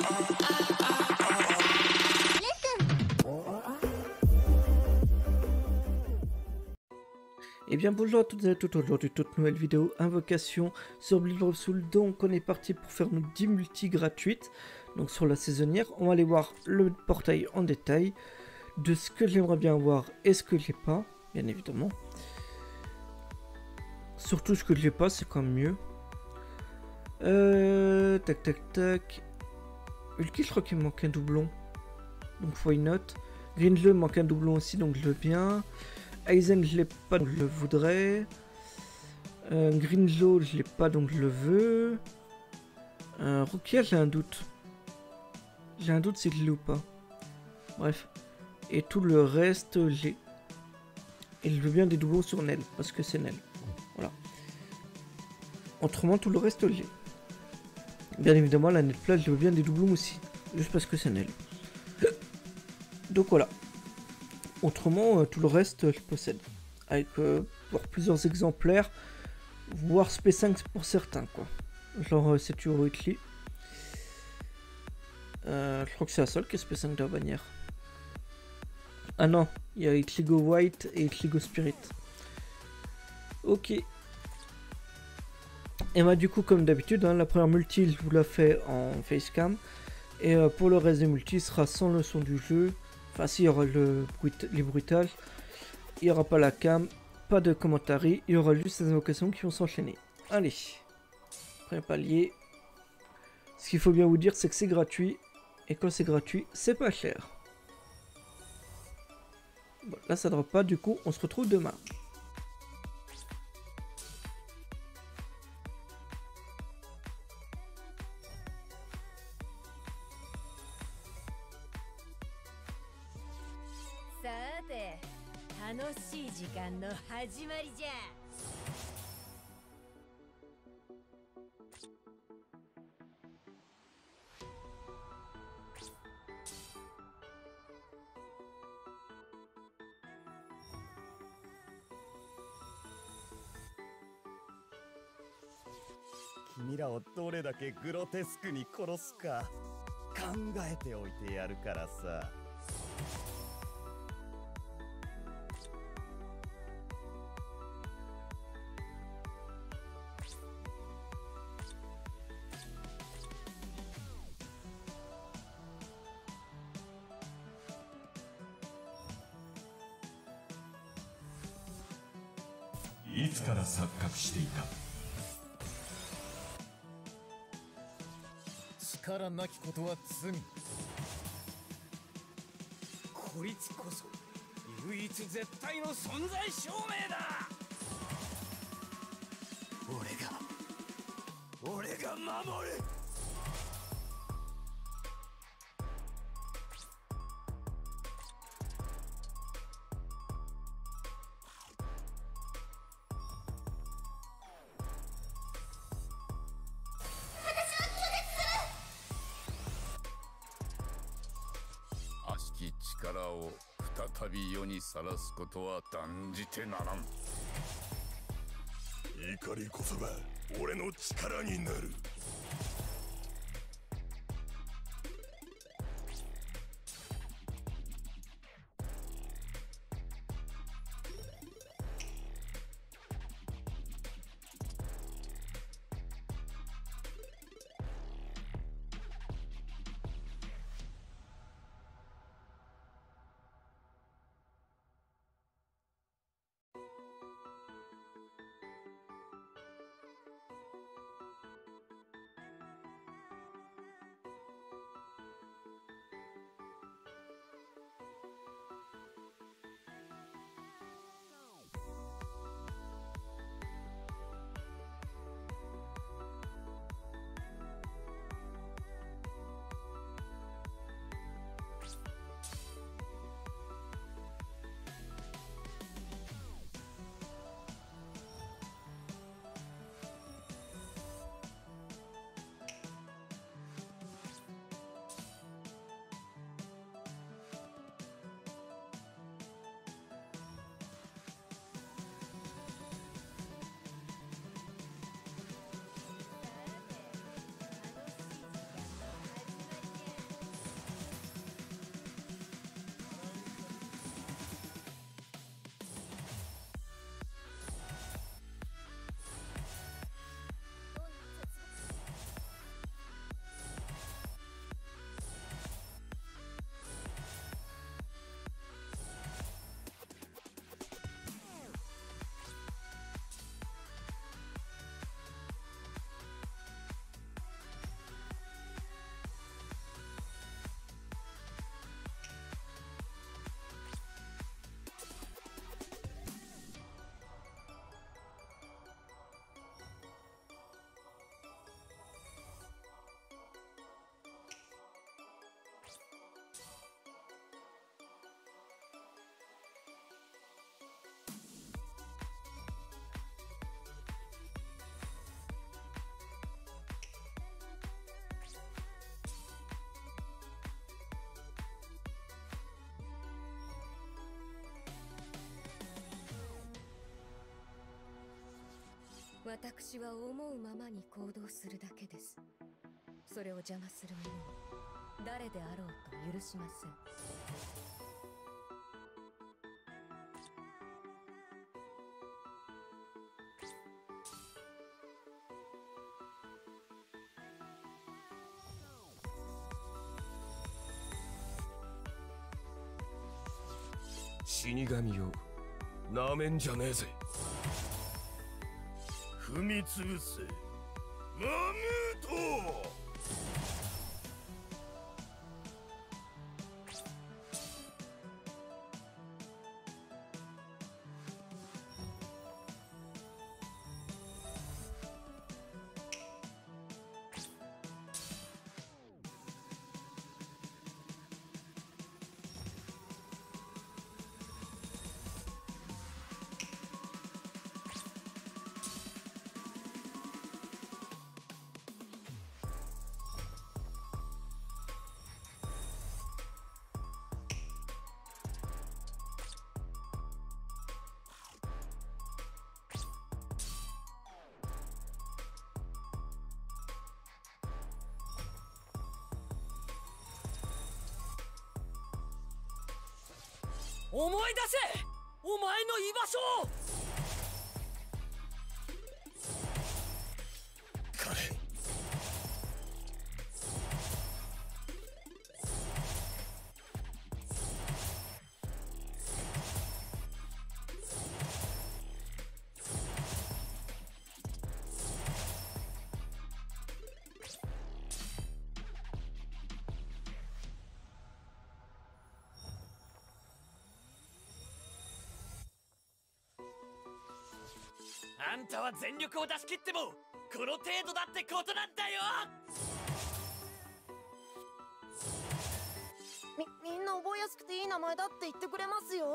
Et bien bonjour à toutes et à tous, aujourd'hui toute nouvelle vidéo invocation sur Blood of Soul. Donc on est parti pour faire nos 10 multi gratuites, donc sur la saisonnière. On va aller voir le portail en détail, de ce que j'aimerais bien avoir et ce que j'ai pas, bien évidemment. Surtout ce que j'ai pas, c'est quand même mieux. Tac tac tac. Ulki, je crois qu'il me manque un doublon, donc why not. Greenlow manque un doublon aussi, donc je veux bien. Aizen je l'ai pas donc je le voudrais. Greenlow je l'ai pas donc je le veux. Rukia j'ai un doute. J'ai un doute si je l'ai ou pas. Bref. Et tout le reste j'ai. Et je veux bien des doublons sur Nel parce que c'est Nel. Voilà. Autrement tout le reste j'ai. Bien évidemment la Nel Plage je veux bien des doublons aussi. Juste parce que c'est Nel. Donc voilà. Autrement, tout le reste, je possède. Avec pour plusieurs exemplaires, voire SP5 pour certains, quoi. Genre, c'est toujours Whitley. Je crois que c'est la seule qui est SP5 de la bannière. Ah non, il y a Itligo White et Itligo Spirit. Ok. Et bah, du coup, comme d'habitude, hein, la première multi, je vous la fais en facecam. Et pour le reste des multis, sera sans le son du jeu. Enfin, s'il y aura les bruitages, il n'y aura pas la cam, pas de commentaires, il y aura juste les invocations qui vont s'enchaîner. Allez, premier palier. Ce qu'il faut bien vous dire, c'est que c'est gratuit, et quand c'est gratuit, c'est pas cher. Bon, là, ça ne drop pas, du coup, on se retrouve demain. 君らをどれだけグロテスクに殺すか考えておいてやるからさ。 いつから錯覚していた。 力なきことは罪。こいつこそ唯一絶対の存在証明だ。俺が守る。 力を再び世にさらすことは断じてならん。 怒りこそが俺の力になる。 私は思うままに行動するだけです。それを邪魔する者は誰であろうと許しません。 死神よ、なめんじゃねえぜ。 踏みつぶせマムート。 思い出せ、お前の居場所を。 カレン、 あんたは全力を出し切ってもこの程度だってことなんだよ。 みんな覚えやすくていい名前だって言ってくれますよ。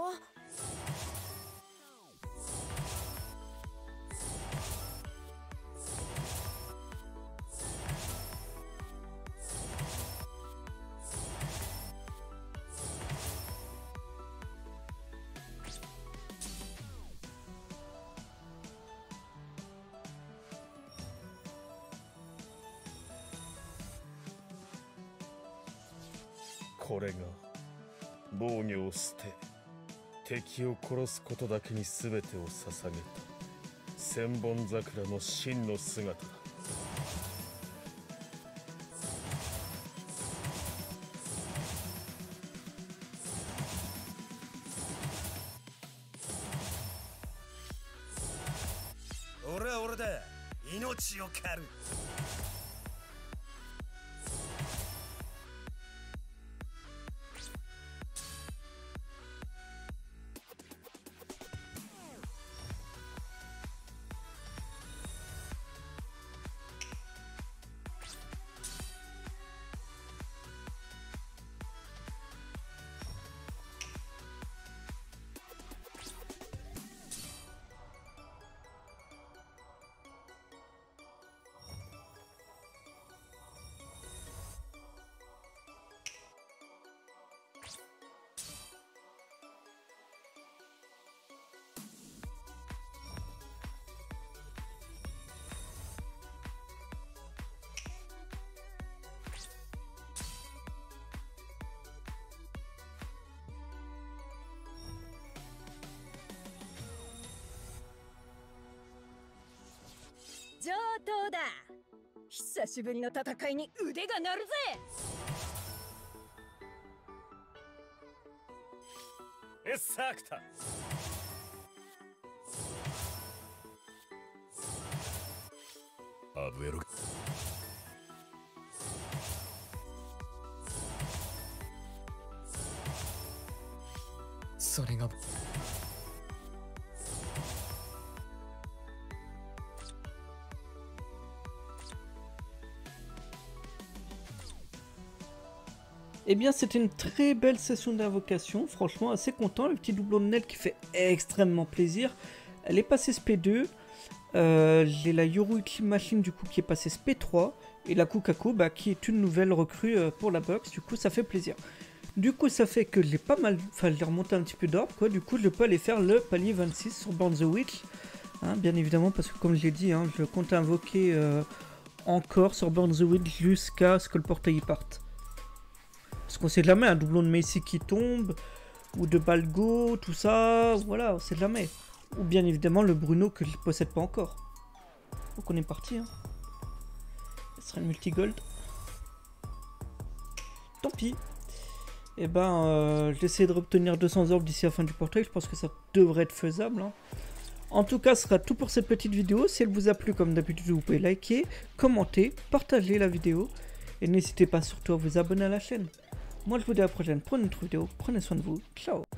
これが防御を捨て敵を殺すことだけに全てを捧げた千本桜の真の姿だ。俺は俺だ、命を狩る。 上等だ。久しぶりの戦いに腕が鳴るぜ。 エッサークタ。 アブエロ。 それが Eh bien, c'était une très belle session d'invocation, franchement assez content, le petit doublon de Nel qui fait extrêmement plaisir. Elle est passée SP2, j'ai la Yoru Ultimate Machine du coup qui est passée SP3, et la Kukako qui est une nouvelle recrue pour la box, du coup ça fait plaisir. Du coup ça fait que j'ai pas mal, enfin j'ai remonté un petit peu d'ordre quoi, du coup je peux aller faire le palier 26 sur Born the Witch. Hein, bien évidemment, parce que comme je l'ai dit, hein, je compte invoquer encore sur Burn the Wheel jusqu'à ce que le portail y parte. Parce qu'on sait jamais, un doublon de Macy qui tombe, ou de Balgo, tout ça, voilà, on sait jamais. Ou bien évidemment le Bruno que je ne possède pas encore. Donc on est parti. Hein. Ce serait le multi-gold. Tant pis. Et ben, j'essaie de obtenir 200 orbes d'ici la fin du portail. Je pense que ça devrait être faisable. Hein. En tout cas, ce sera tout pour cette petite vidéo. Si elle vous a plu, comme d'habitude, vous pouvez liker, commenter, partager la vidéo. Et n'hésitez pas surtout à vous abonner à la chaîne. Moi, je vous dis à la prochaine pour une autre vidéo. Prenez soin de vous. Ciao.